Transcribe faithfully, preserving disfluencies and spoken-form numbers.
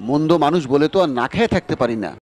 মন্দ মানুষ বলে তো আর না খেয়ে থাকতে পারি না।